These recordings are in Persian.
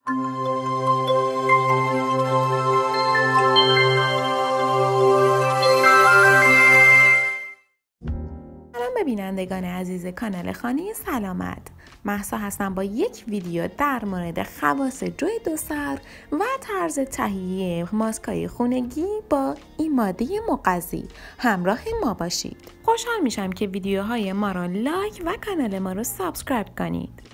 بینندگان عزیز کانال خانه سلامت، مهسا هستم با یک ویدیو در مورد خواص جوی دو سر و طرز تهیه ماسک‌های خونگی با این ماده مغذی. همراه ما باشید. خوشحال میشم که ویدیوهای ما را لایک و کانال ما را سابسکرایب کنید.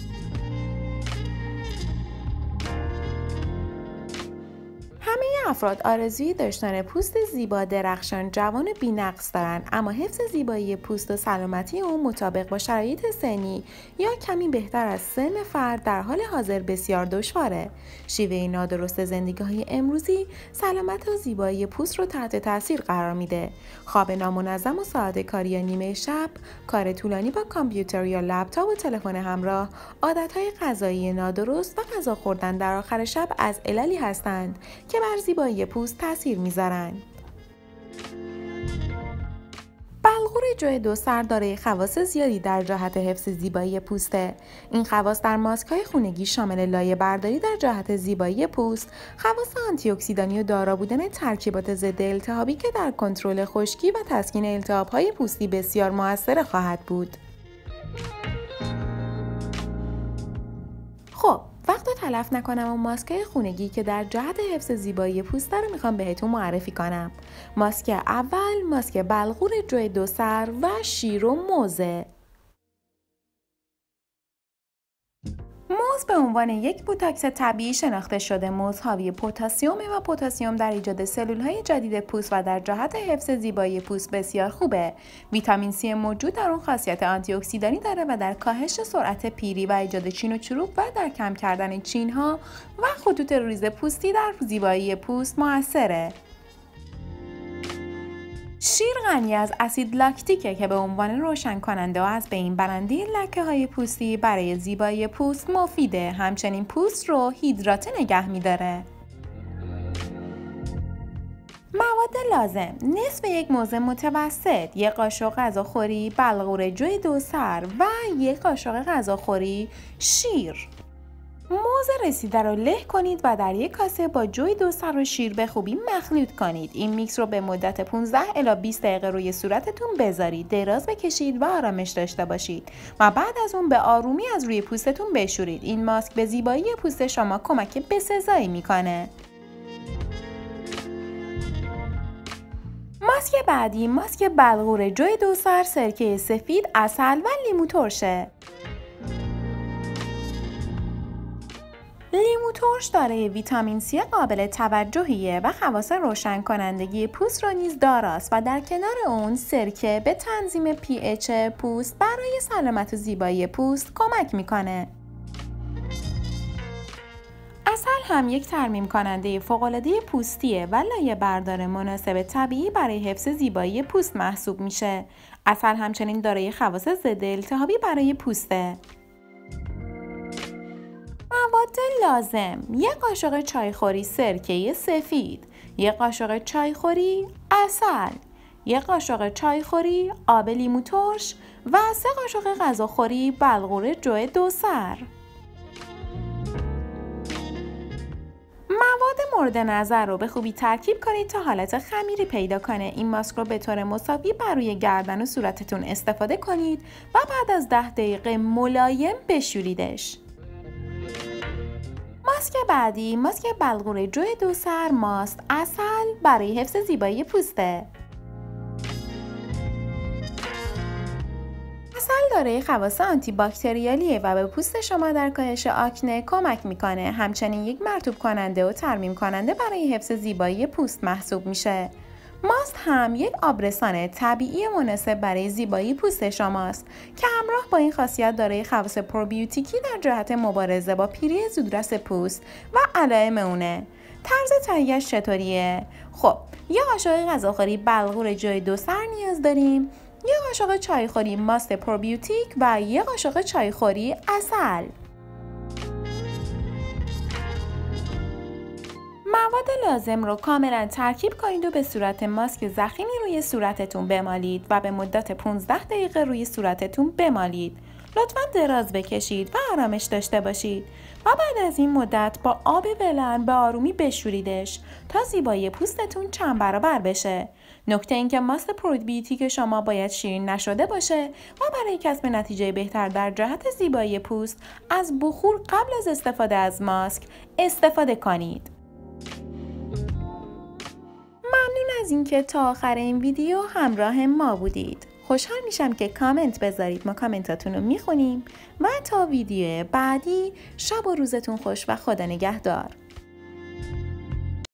افراد آرزوی داشتن پوست زیبا، درخشان، جوان و بی‌نقص دارند، اما حفظ زیبایی پوست و سلامتی اون مطابق با شرایط سنی یا کمی بهتر از سن فرد در حال حاضر بسیار دشواره. شیوه نادرست زندگی‌های امروزی سلامت و زیبایی پوست رو تحت تاثیر قرار میده. خواب نامنظم و ساعت کاری یا نیمه شب، کار طولانی با کامپیوتر یا لپتاپ و تلفن همراه، عادت‌های غذایی نادرست و غذا خوردن در آخر شب از عللی هستند که بر زیبایی پوست تاثیر میذارن. بلغور جوی دو سر دارای خواص زیادی در جهت حفظ زیبایی پوسته. این خواص در ماسک‌های خونگی شامل لایه برداری در جهت زیبایی پوست، خواص آنتی اکسیدانی و دارا بودن ترکیبات ضد التهابی که در کنترل خشکی و تسکین التهاب‌های پوستی بسیار موثر خواهد بود. خب وقت رو تلف نکنم و ماسک‌های خونگی که در جهت حفظ زیبایی پوست رو میخوام بهتون معرفی کنم. ماسک اول، ماسک بلغور جوی دو سر و شیر و موزه. موز به عنوان یک بوتاکس طبیعی شناخته شده. موز حاوی پتاسیم و پتاسیم در ایجاد سلول‌های جدید پوست و در جهت حفظ زیبایی پوست بسیار خوبه. ویتامین C موجود در اون خاصیت آنتی اکسیدانی داره و در کاهش سرعت پیری و ایجاد چین و چروک و در کم کردن چین‌ها و خطوط ریز پوستی در زیبایی پوست موثره. شیر غنی از اسید لاکتیکه که به عنوان روشن کننده و از بین برنده لکه‌های پوستی برای زیبایی پوست مفیده. همچنین پوست رو هیدراته نگه می‌داره. مواد لازم: نصف یک موز متوسط، یک قاشق غذاخوری بلغور جوی دو سر و یک قاشق غذاخوری شیر. موز رسیده رو له کنید و در یک کاسه با جوی دو سر و شیر به خوبی مخلوط کنید. این میکس رو به مدت 15 الی 20 دقیقه روی صورتتون بذارید. دراز بکشید و آرامش داشته باشید و بعد از اون به آرومی از روی پوستتون بشورید. این ماسک به زیبایی پوست شما کمک بسزایی میکنه. ماسک بعدی، ماسک بلغور جوی دو سر، سرکه سفید، عسل و لیمو ترشه. لیمو ترش دارای ویتامین C قابل توجهیه و خواص روشن کنندگی پوست را نیز داراست و در کنار اون سرکه به تنظیم pH پوست برای سلامت و زیبایی پوست کمک میکنه. عسل هم یک ترمیم کننده فوق‌العاده پوستیه و لایه بردار مناسب طبیعی برای حفظ زیبایی پوست محسوب میشه. عسل همچنین دارای خواص ضد التهابی برای پوسته. مواد لازم: یک قاشق چایخوری سرکه سفید، یک قاشق چایخوری عسل، یک قاشق چایخوری آب لیمو ترش و 3 قاشق غذاخوری بلغور جوی دو سر. مواد مورد نظر رو به خوبی ترکیب کنید تا حالت خمیری پیدا کنه. این ماسک رو به طور مساوی بر روی گردن و صورتتون استفاده کنید و بعد از 10 دقیقه ملایم بشوریدش. ماسک بعدی، ماسک بلغور جوی دو سر، ماست عسل برای حفظ زیبایی پوسته. عسل دارای خواص آنتی باکتریالیه و به پوست شما در کاهش آکنه کمک میکنه. همچنین یک مرطوب کننده و ترمیم کننده برای حفظ زیبایی پوست محسوب میشه. ماست هم یک آبرسان طبیعی مناسب برای زیبایی پوست شماست که همراه با این خاصیت دارای خواص پروبیوتیکی در جهت مبارزه با پیری زودرس پوست و علائم اونه. طرز تهیه‌اش چطوریه؟ خب، یک قاشق غذاخوری بلغور جوی دو سر نیاز داریم، یک قاشق چایخوری ماست پروبیوتیک و یک قاشق چایخوری عسل. مواد لازم رو کاملا ترکیب کنید و به صورت ماسک ضخیمی روی صورتتون بمالید و به مدت 15 دقیقه روی صورتتون بمالید. لطفاً دراز بکشید و آرامش داشته باشید و بعد از این مدت با آب ولرم به آرومی بشوریدش تا زیبایی پوستتون چند برابر بشه. نکته این که ماست پروبیوتیک شما باید شیرین نشده باشه و برای کسب نتیجه بهتر در جهت زیبایی پوست از بخور قبل از استفاده از ماسک استفاده کنید. ممنون از اینکه تا آخر این ویدیو همراه ما بودید. خوشحال میشم که کامنت بذارید، ما کامنتاتون رو میخونیم و تا ویدیو بعدی شب و روزتون خوش و خدا نگهدار.